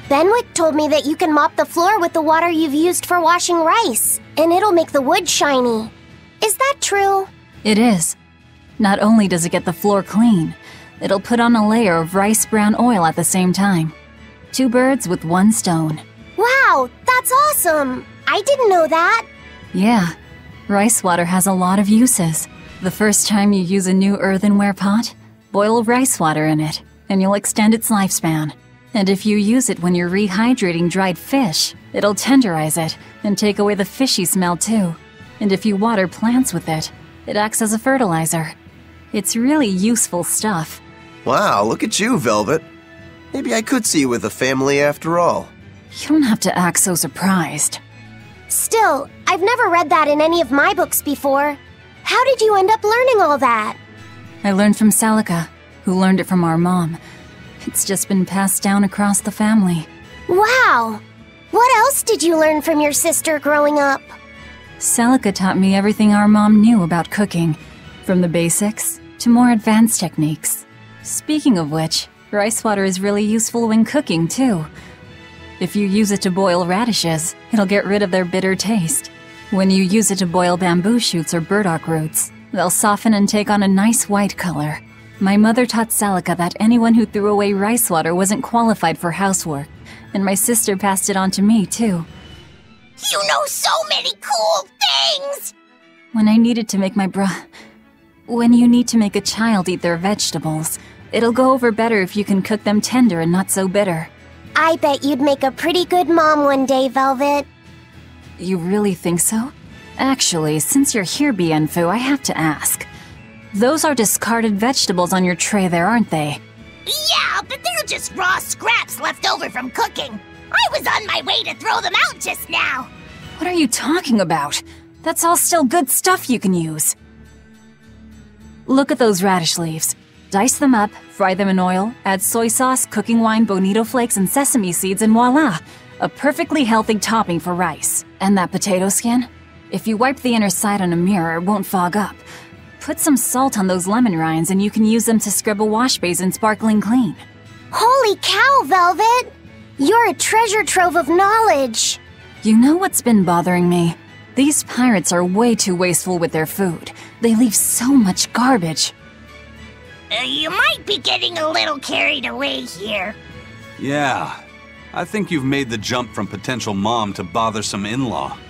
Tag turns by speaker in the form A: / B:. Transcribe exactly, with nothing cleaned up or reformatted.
A: Benwick told me that you can mop the floor with the water you've used for washing rice, and it'll make the wood shiny. Is that true?
B: It is. Not only does it get the floor clean, it'll put on a layer of rice brown oil at the same time. Two birds with one stone.
A: Wow, that's awesome! I didn't know that.
B: Yeah, rice water has a lot of uses. The first time you use a new earthenware pot, boil rice water in it, and you'll extend its lifespan. And if you use it when you're rehydrating dried fish, it'll tenderize it and take away the fishy smell too. And if you water plants with it, it acts as a fertilizer. It's really useful stuff.
C: Wow, look at you, Velvet. Maybe I could see you with a family after all.
B: You don't have to act so surprised.
A: Still, I've never read that in any of my books before. How did you end up learning all that?
B: I learned from Celica, who learned it from our mom. It's just been passed down across the family.
A: Wow! What else did you learn from your sister growing up?
B: Celica taught me everything our mom knew about cooking, from the basics to more advanced techniques. Speaking of which, rice water is really useful when cooking, too. If you use it to boil radishes, it'll get rid of their bitter taste. When you use it to boil bamboo shoots or burdock roots, they'll soften and take on a nice white color. My mother taught Celica that anyone who threw away rice water wasn't qualified for housework, and my sister passed it on to me, too.
D: You know so many cool things!
B: When I needed to make my bra... When you need to make a child eat their vegetables, it'll go over better if you can cook them tender and not so bitter.
A: I bet you'd make a pretty good mom one day, Velvet.
B: You really think so? Actually, since you're here, Bienfu, I have to ask. Those are discarded vegetables on your tray there, aren't they?
D: Yeah, but they're just raw scraps left over from cooking. I was on my way to throw them out just now.
B: What are you talking about? That's all still good stuff you can use. Look at those radish leaves. Dice them up, fry them in oil, add soy sauce, cooking wine, bonito flakes, and sesame seeds, and voila! A perfectly healthy topping for rice. And that potato skin? If you wipe the inner side on a mirror, it won't fog up. Put some salt on those lemon rinds and you can use them to scrub a wash basin sparkling clean.
A: Holy cow, Velvet! You're a treasure trove of knowledge.
B: You know what's been bothering me? These pirates are way too wasteful with their food. They leave so much garbage.
D: Uh, you might be getting a little carried away here.
E: Yeah, I think you've made the jump from potential mom to bothersome in-law.